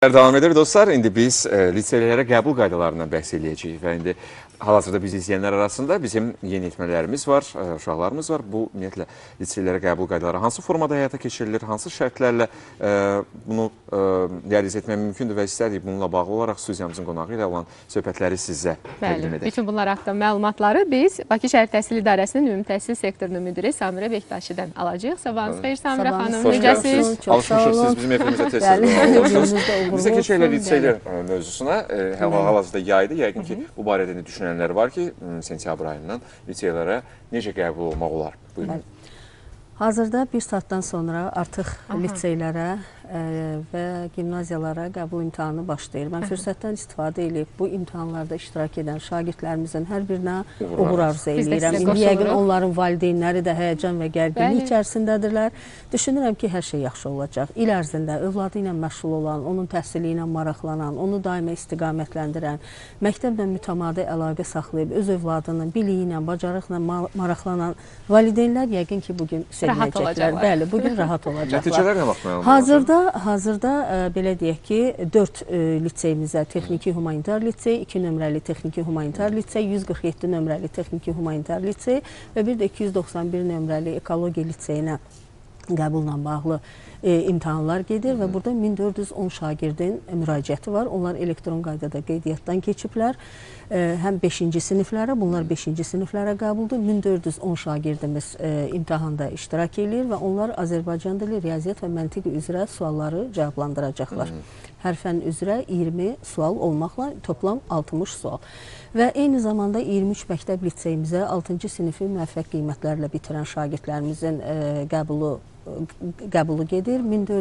Devam edir dostlar. İndi biz liseylərə qəbul qaydalarından bəhs edəcəyik və indi hal-hazırda bizi izləyənlər arasında bizim yeniyetmələrimiz var, uşaqlarımız var. Bu ümumiyyətlə liseylərə qəbul qaydaları hansı formada həyata keçirilir, hansı şərtlərlə bunu realiz etmək mümkündür və istərdik bununla bağlı olaraq studiyamızın qonağı ilə olan söhbətləri sizə təqdim edək. Bütün bunlar haqqında məlumatları biz Bakı Şəhər Təhsil İdarəsinin Ümumi Təhsil Sektorunun müdiri Samirə Bektaşidən alacağıq. Sabahınız xeyir Samirə xanım, necəsiniz? Alışmışıq, siz bizim efimizə tez-tez olursunuz. Bizə keçəklə liseylər mövzusuna, hal-hazırda yaydı. Yəqin ki, bu barədə düşünənlər var ki, sentyabr ayından liseylərə necə qəbul olmaq olar? Buyurun. Hazırda bir saatdan sonra artıq liseylərə və gimnaziyalara qəbul imtahanı başlayır. Mən fürsətdən istifadə edib bu imtahanlarda iştirak edən şagirdlərimizin hər birinə uğur arzu edirəm. İndi yəqin onların valideynləri də həyəcan və gərginlik içərisindədirlər. Düşünürəm ki, hər şey yaxşı olacaq. İl ərzində övladı ilə məşğul olan, onun təhsili ilə maraqlanan, onu daima istiqamətləndirən, məktəblə mütəmadi əlaqə saxlayıb, öz övladının biliyi ilə, bacarıqla maraqlanan valideynlər yəqin ki, bugün sevinəcəklər. Bəli, bugün rahat olacaqlar. Nəticələr nə vaxt məlumat? Hazırda belə deyək ki, 4 liseyimizə texniki humanitar lisey, 2 nömrəli texniki humanitar lisey, 147 nömrəli texniki humanitar lisey və bir də 291 nömrəli ekologiya liseyinə qəbulla bağlı imtahanlar gedir və burada 1410 şagirdin müraciəti var. Onlar elektron qaydada qeydiyyatdan keçiblər. Həm 5-ci siniflərə, bunlar 5-ci siniflərə qəbuldur. 1410 şagirdimiz imtahanda iştirak edir və onlar Azərbaycan dili, riyaziyyat və məntiq üzrə sualları cavablandıracaqlar. Hər fən üzrə 20 sual olmaqla toplam 60 sual. Və eyni zamanda 23 məktəb liseyimizə 6-cı sinifi müvəffəq qiymətlərlə bitirən şagirdlərimizin qəbulu gedir.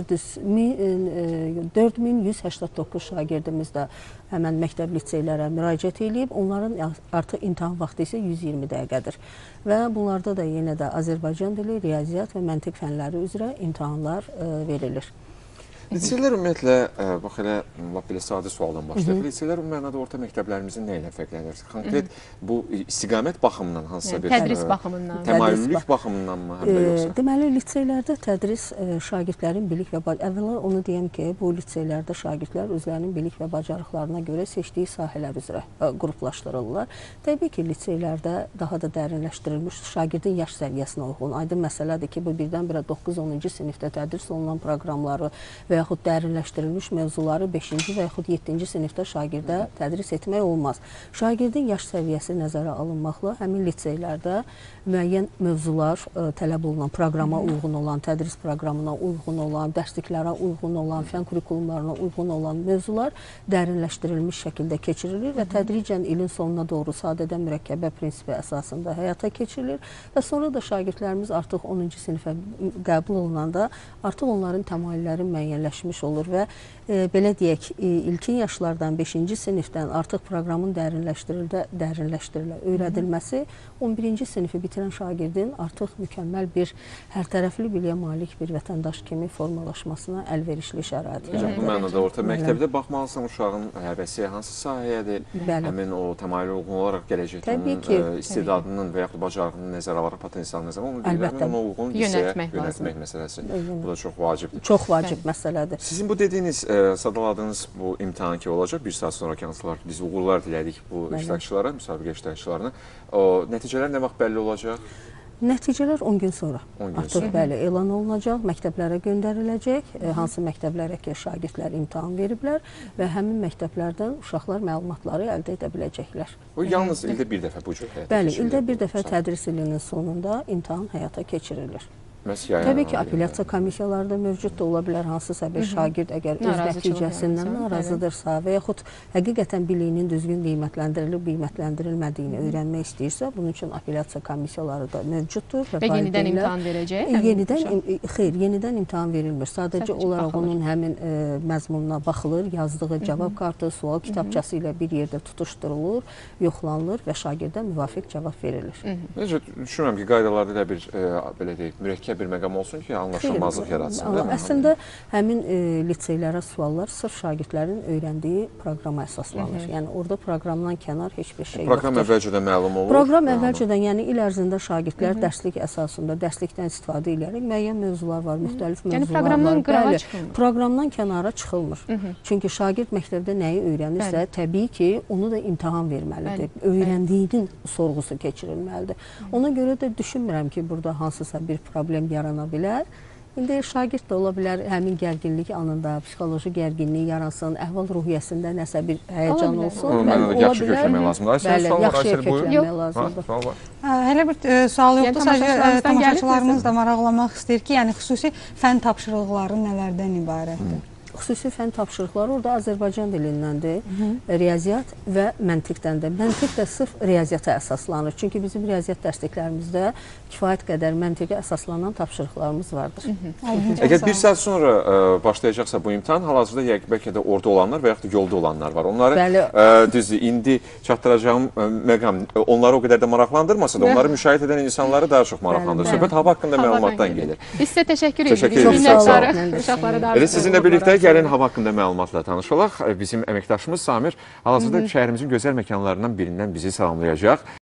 4189 şagirdimiz də həmən məktəb liseylərə müraciət edib. Onların artıq imtahan vaxtı isə 120 dəqiqədir. Və bunlarda da yenə də Azərbaycan dili, riyaziyyat və məntiq fənləri üzrə imtahanlar verilir. Liseylər ümumiyyətlə, bax elə sadə sualdan başlayaq. Liseylər bu mənada orta məktəblərimizin nə ilə fərqlənir? Konkret bu istiqamət baxımından hansısa bir tədris baxımından, təmayüllülük baxımından mı həm də yoxsa? Deməli, liseylərdə tədris şagirdlərin bilik və əvvəla onu deyəm ki, bu liseylərdə şagirdlər özlərinin bilik və bacarıqlarına görə seçdiyi sahələr üzrə qruplaşdırırlar. Təbii ki, liseylərdə daha da dərinləşdirilmiş şagirdin yaş səviyyəsinə uyğun. Aydın məsələdir ki, bu birdən-birə 9-10-cu sinifdə tədris olunan proqramları və yaxud dərinləşdirilmiş mövzuları 5-ci və yaxud 7-ci sinifdə şagirdə tədris etmək olmaz. Şagirdin yaş səviyyəsi nəzərə alınmaqla həmin liseylərdə müəyyən mövzular tələb olunan, proqrama uyğun olan, tədris proqramına uyğun olan, dərsliklərə uyğun olan, fən kurikulumlarına uyğun olan mövzular dərinləşdirilmiş şəkildə keçirilir və tədricən ilin sonuna doğru sadədən mürəkkəbə prinsipi əsasında həyata keçirilir və sonra da şagirdlərimiz artıq 10-cu sinifə qəbul olunanda artıq onların təmayülləri müəyyənləşmiş olur və belə deyək, ilkin yaşlardan 5-ci sinifdən artıq proqramın dərinləşdirilə öyrədilməsi 11-ci sinifi bitirən şagirdin artıq mükəmməl bir hərtərəfli biliyə malik bir vətəndaş kimi formalaşmasına əlverişli şərait yaradır. Bu mənada orta məktəbdə baxmalısan uşağın həvəsi hansı sahəyədir? Həmin o təmayülə uyğun olaraq gələcəkdən istedadının və yaxud bacarığının nəzərə alaraq potensial nəzərə alınır. Ona uyğun lisəyə yönətmək məsələsi. Bu da çox vacibdir. Çox vacib məsələdir. Sizin bu dediyiniz, sadaladığınız bu imtahan ki olacaq, bir saat sonraki hansılar, biz uğurlar dilədik bu iştirakçılara, müsabiqə iştirakçılarına. Nəticələr nə vaxt bəlli olacaq? Nəticələr 10 gün sonra artıq bəli elan olunacaq, məktəblərə göndəriləcək, hansı məktəblərə ki şagirdlər imtahan veriblər və həmin məktəblərdən uşaqlar məlumatları əldə edə biləcəklər. O yalnız ildə bir dəfə bu cür həyata keçirilir? Bəli, ildə bir dəfə tədris ilinin sonunda imtahan həyata keçirilir. Təbii ki, apellyasiya komissiyaları da mövcud da ola bilər, hansısa bir şagird əgər öz nəticəsindən narazıdırsa və yaxud həqiqətən biliyinin düzgün qiymətləndirilib, qiymətləndirilmədiyini öyrənmək istəyirsə, bunun üçün apellyasiya komissiyaları da mövcuddur. Və yenidən imtahan verəcək? Xeyr, yenidən imtahan verilmir. Sadəcə olaraq onun həmin məzmununa baxılır, yazdığı cavab kartı, sual kitabçası ilə bir yerdə tutuşdurulur, yoxlanılır və şagirdə müvafiq cavab verilir. Necə düşünürəm ki, qaydalarda elə bir, belə deyək, mürəkkəb yüksək bir məqam olsun ki, anlaşılmazlıq yaratsın. Değil mi? Əslində həmin liseylərə suallar sırf şagirdlərin öyrəndiyi proqrama əsaslanır. Yəni orada proqramdan kənar heç bir şey Proqram yoxdur. əvvəlcədən məlum olur. Proqram əvvəlcədən, yəni il ərzində şagirdlər dərslik əsasında, dərslikdən istifadə edərək müəyyən mövzular var, müxtəlif mövzular var. proqramdan qırağa çıxılmır. Proqramdan kənara çıxılmır. Çünki şagird məktəbdə nəyi öyrənirsə, təbii ki, onu da imtahan verməlidir. Öyrəndiyinin sorğusu keçirilməlidir. Ona görə də düşünmürəm ki, burada hansısa bir problem yarana bilər. İndi şagird də ola bilər, həmin gərginlik anında psixoloji gərginlik yaransın, əhval-ruhiyyəsində nəsə bir həyəcan olsun. Yaxşı kökləmək lazımdır. Bəli, yaxşıya kökləmək lazımdır. Sual var. Hələ bir sual Yəni, yoxdur, sadəcə tamaşaçılarımızdan tamaşaçılarımız da maraqlamaq istəyir ki, yəni xüsusi fən tapşırıqları nələrdən ibarətdir? Xüsusi fən tapşırıqları orada Azərbaycan dilindəndir, riyaziyyat və məntiqdəndir. Məntiq də sırf riyaziyyata əsaslanır. Çünki bizim riyaziyyat dərsliklərimizdə kifayət qədər məntiqə əsaslanan tapşırıqlarımız vardır. Əgər bir saat sonra başlayacaqsa bu imtahan, hal-hazırda bəlkə də orada olanlar və yaxud da yolda olanlar var. Onları düzdür, indi çatdıracağım məqam onları o qədər də maraqlandırmasa da, onları müşahidə edən insanları daha çox maraqlandırır. Söhbət hava haqqında məlumatdan gedir. Biz sizə təşəkkür Təşəkkür edirik. edirik. Uşaqlara da Elə sizinlə birlikdə gəlin hava haqqında məlumatla tanış olaq. Bizim əməkdaşımız Samir hal-hazırda şəhərimizin gözəl məkanlarından birindən bizi salamlayacaq.